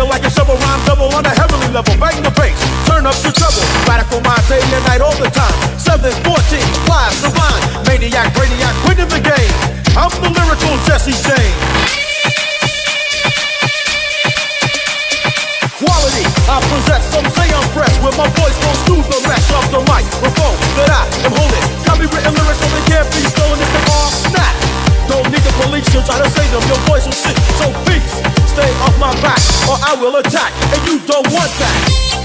feel like a shovel rhyme double on a heavenly level. Bang the bass, turn up the treble. Radical mind day and night all the time. 714, flies the rhyme. Maniac, brainiac, winning the game. I'm the lyrical Jesse James. Quality, I possess, some say I'm fresh. With my voice goes through the mesh of the microphone that I am holding. Copywritten lyrics so they can't be stolen if they all snap. Don't need the police to try to say them, your voice will sit. So peace, stay off my back or I will attack. And you don't want that.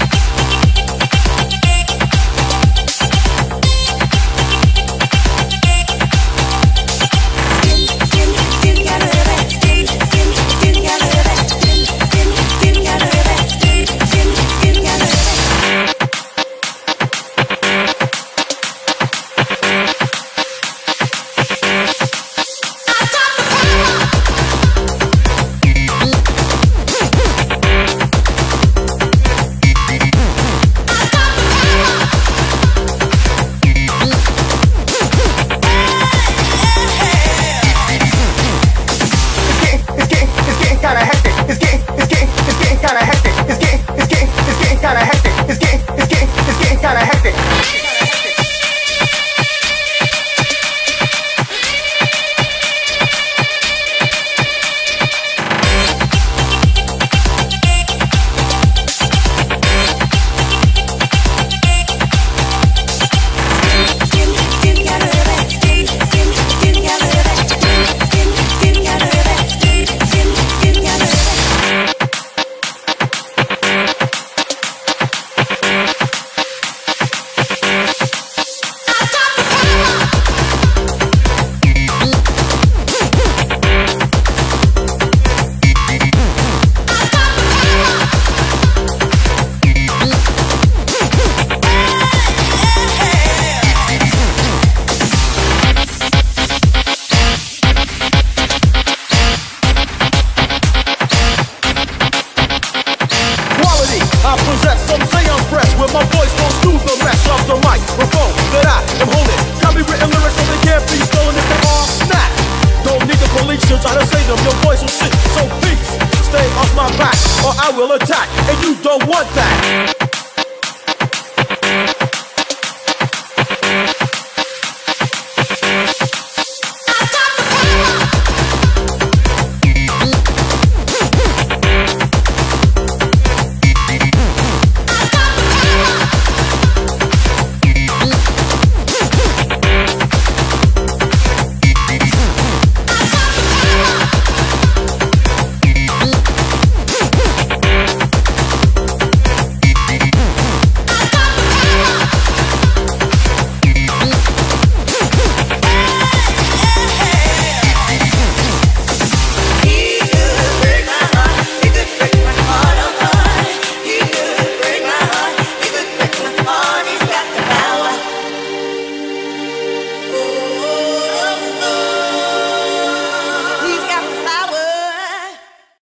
I possess, some say I'm fresh. With my voice goes through the mesh of the microphone that I am holding. Copywritten lyrics so they can't be stolen if they all snap. Don't need the police to try to say them, your voice will sit. So peace, stay off my back or I will attack. And you don't want that.